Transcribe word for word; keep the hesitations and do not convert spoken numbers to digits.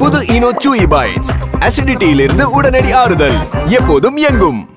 புது ENO Chewy bites. Acidity இலிருந்து உடனடி ஆறுதல். எப்போதும் எங்கும்.